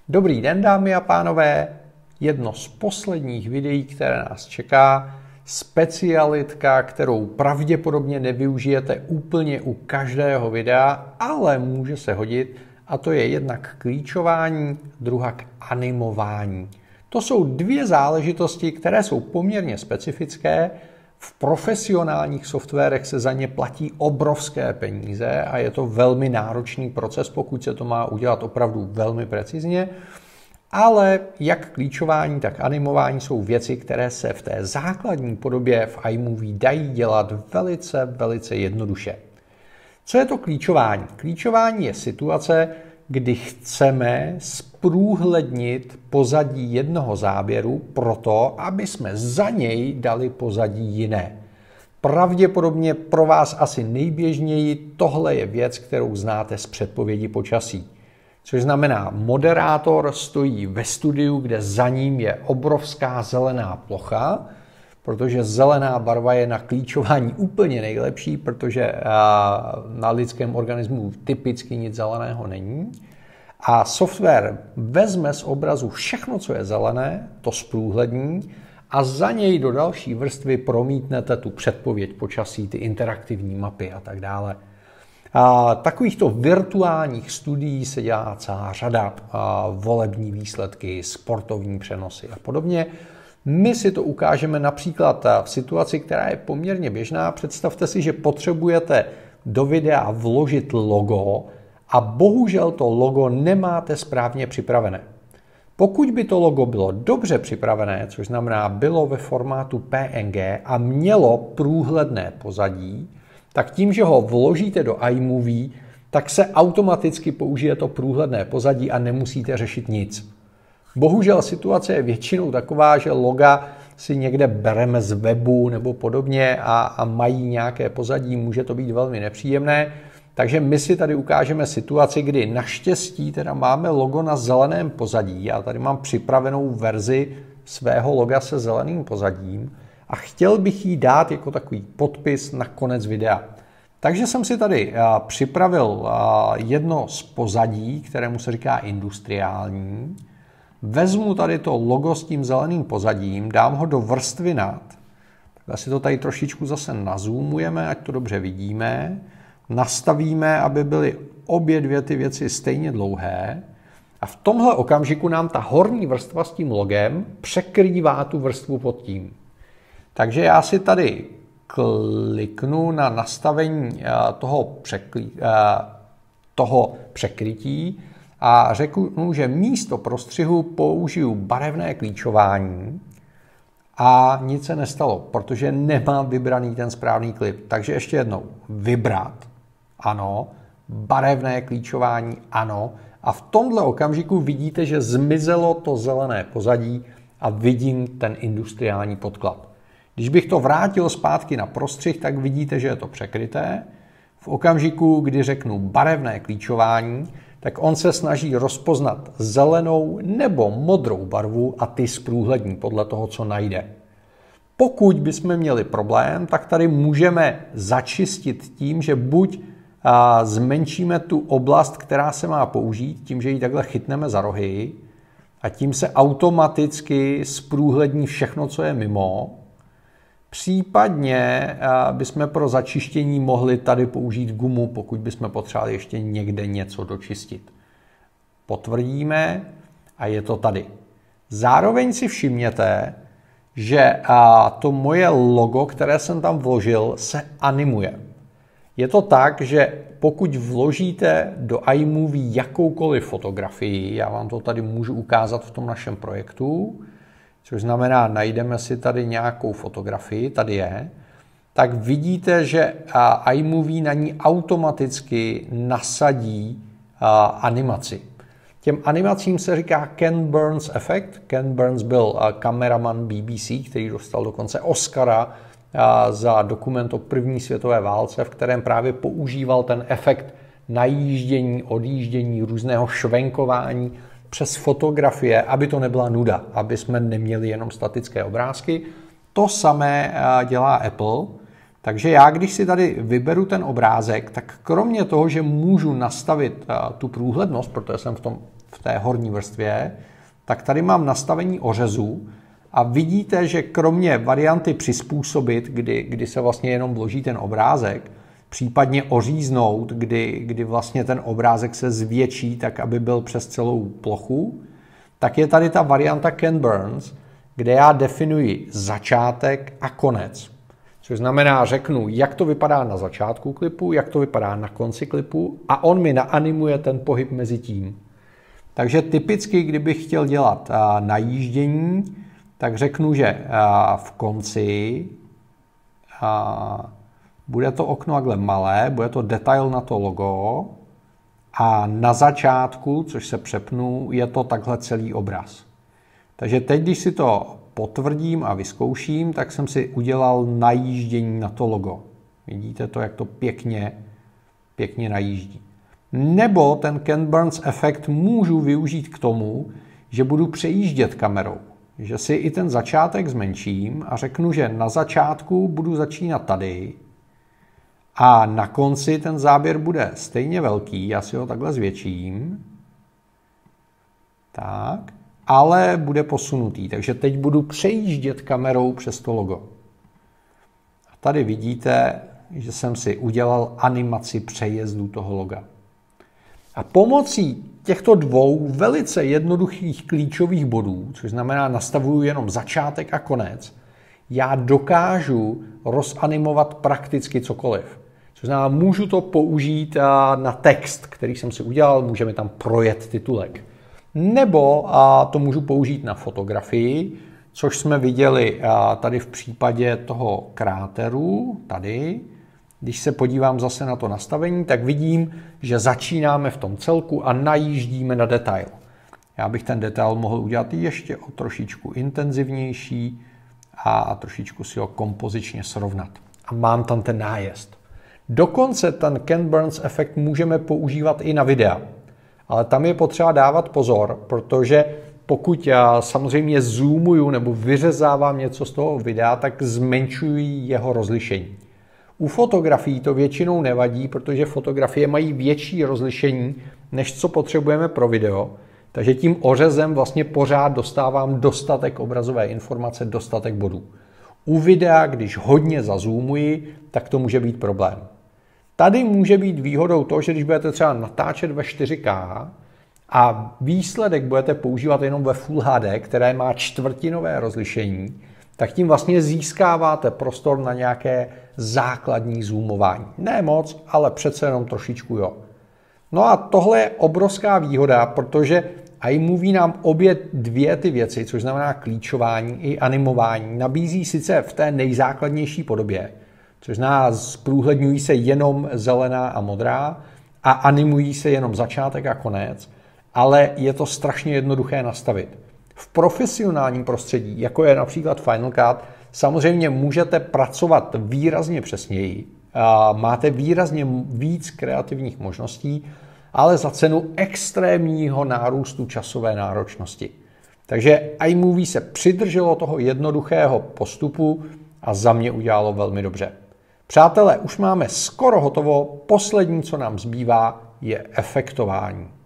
Dobrý den, dámy a pánové. Jedno z posledních videí, které nás čeká, specialitka, kterou pravděpodobně nevyužijete úplně u každého videa, ale může se hodit, a to je jednak klíčování, druhak animování. To jsou dvě záležitosti, které jsou poměrně specifické. V profesionálních softwarech se za ně platí obrovské peníze a je to velmi náročný proces, pokud se to má udělat opravdu velmi precizně. Ale jak klíčování, tak animování jsou věci, které se v té základní podobě v iMovie dají dělat velice jednoduše. Co je to klíčování? Klíčování je situace, kdy chceme zprůhlednit pozadí jednoho záběru proto, aby jsme za něj dali pozadí jiné. Pravděpodobně pro vás asi nejběžněji tohle je věc, kterou znáte z předpovědi počasí. Což znamená, moderátor stojí ve studiu, kde za ním je obrovská zelená plocha, protože zelená barva je na klíčování úplně nejlepší, protože na lidském organismu typicky nic zeleného není. A software vezme z obrazu všechno, co je zelené, to zprůhlední, a za něj do další vrstvy promítnete tu předpověď počasí, ty interaktivní mapy a tak dále. Takovýchto virtuálních studií se dělá celá řada, volební výsledky, sportovní přenosy a podobně. My si to ukážeme například v situaci, která je poměrně běžná. Představte si, že potřebujete do videa vložit logo a bohužel to logo nemáte správně připravené. Pokud by to logo bylo dobře připravené, což znamená bylo ve formátu PNG a mělo průhledné pozadí, tak tím, že ho vložíte do iMovie, tak se automaticky použije to průhledné pozadí a nemusíte řešit nic. Bohužel situace je většinou taková, že loga si někde bereme z webu nebo podobně a mají nějaké pozadí, může to být velmi nepříjemné. Takže my si tady ukážeme situaci, kdy naštěstí teda máme logo na zeleném pozadí. Já tady mám připravenou verzi svého loga se zeleným pozadím a chtěl bych jí dát jako takový podpis na konec videa. Takže jsem si tady připravil jedno z pozadí, kterému se říká industriální. Vezmu tady to logo s tím zeleným pozadím, dám ho do vrstvy nad. Takhle si to tady trošičku zase nazoomujeme, ať to dobře vidíme. Nastavíme, aby byly obě dvě ty věci stejně dlouhé. A v tomhle okamžiku nám ta horní vrstva s tím logem překrývá tu vrstvu pod tím. Takže já si tady kliknu na nastavení toho překrytí a řeknu, že místo prostřihu použiju barevné klíčování a nic se nestalo, protože nemám vybraný ten správný klip. Takže ještě jednou vybrat, ano, barevné klíčování, ano, a v tomhle okamžiku vidíte, že zmizelo to zelené pozadí a vidím ten industriální podklad. Když bych to vrátil zpátky na prostřih, tak vidíte, že je to překryté. V okamžiku, kdy řeknu barevné klíčování, tak on se snaží rozpoznat zelenou nebo modrou barvu a ty zprůhlední podle toho, co najde. Pokud bychom měli problém, tak tady můžeme začistit tím, že buď zmenšíme tu oblast, která se má použít, tím, že ji takhle chytneme za rohy a tím se automaticky zprůhlední všechno, co je mimo. Případně bychom pro začištění mohli tady použít gumu, pokud bychom potřebovali ještě někde něco dočistit. Potvrdíme a je to tady. Zároveň si všimněte, že to moje logo, které jsem tam vložil, se animuje. Je to tak, že pokud vložíte do iMovie jakoukoliv fotografii, já vám to tady můžu ukázat v tom našem projektu, což znamená, najdeme si tady nějakou fotografii, tady je, tak vidíte, že iMovie na ní automaticky nasadí animaci. Těm animacím se říká Ken Burns efekt. Ken Burns byl kameraman BBC, který dostal dokonce Oscara za dokument o první světové válce, v kterém právě používal ten efekt najíždění, odjíždění, různého švenkování přes fotografie, aby to nebyla nuda, aby jsme neměli jenom statické obrázky. To samé dělá Apple. Takže já, když si tady vyberu ten obrázek, tak kromě toho, že můžu nastavit tu průhlednost, protože jsem v tom v té horní vrstvě, tak tady mám nastavení ořezu a vidíte, že kromě varianty přizpůsobit, kdy se vlastně jenom vloží ten obrázek, případně oříznout, kdy vlastně ten obrázek se zvětší tak, aby byl přes celou plochu, tak je tady ta varianta Ken Burns, kde já definuji začátek a konec. Což znamená, řeknu, jak to vypadá na začátku klipu, jak to vypadá na konci klipu a on mi naanimuje ten pohyb mezi tím. Takže typicky, kdybych chtěl dělat najíždění, tak řeknu, že v konci bude to okno takhle malé, bude to detail na to logo a na začátku, což se přepnu, je to takhle celý obraz. Takže teď, když si to potvrdím a vyzkouším, tak jsem si udělal najíždění na to logo. Vidíte to, jak to pěkně najíždí. Nebo ten Ken Burns efekt můžu využít k tomu, že budu přejíždět kamerou. Že si i ten začátek zmenším a řeknu, že na začátku budu začínat tady a na konci ten záběr bude stejně velký, já si ho takhle zvětším. Tak, ale bude posunutý, takže teď budu přejíždět kamerou přes to logo. A tady vidíte, že jsem si udělal animaci přejezdu toho loga. A pomocí těchto dvou velice jednoduchých klíčových bodů, což znamená nastavuju jenom začátek a konec, já dokážu rozanimovat prakticky cokoliv. Což znamená, můžu to použít na text, který jsem si udělal, můžeme tam projet titulek. Nebo to můžu použít na fotografii, což jsme viděli tady v případě toho kráteru, tady. Když se podívám zase na to nastavení, tak vidím, že začínáme v tom celku a najíždíme na detail. Já bych ten detail mohl udělat ještě o trošičku intenzivnější a trošičku si ho kompozičně srovnat. A mám tam ten nájezd. Dokonce ten Ken Burns efekt můžeme používat i na videa. Ale tam je potřeba dávat pozor, protože pokud já samozřejmě zoomuju nebo vyřezávám něco z toho videa, tak zmenšuji jeho rozlišení. U fotografií to většinou nevadí, protože fotografie mají větší rozlišení, než co potřebujeme pro video. Takže tím ořezem vlastně pořád dostávám dostatek obrazové informace, dostatek bodů. U videa, když hodně zazoomuji, tak to může být problém. Tady může být výhodou to, že když budete třeba natáčet ve 4K a výsledek budete používat jenom ve Full HD, které má čtvrtinové rozlišení, tak tím vlastně získáváte prostor na nějaké základní zoomování. Ne moc, ale přece jenom trošičku jo. No a tohle je obrovská výhoda, protože iMovie nám obě dvě ty věci, což znamená klíčování i animování, nabízí sice v té nejzákladnější podobě, což znamená zprůhledňují se jenom zelená a modrá a animují se jenom začátek a konec, ale je to strašně jednoduché nastavit. V profesionálním prostředí, jako je například Final Cut, samozřejmě můžete pracovat výrazně přesněji, máte výrazně víc kreativních možností, ale za cenu extrémního nárůstu časové náročnosti. Takže iMovie se přidrželo toho jednoduchého postupu a za mě udělalo velmi dobře. Přátelé, už máme skoro hotovo, poslední, co nám zbývá, je efektování.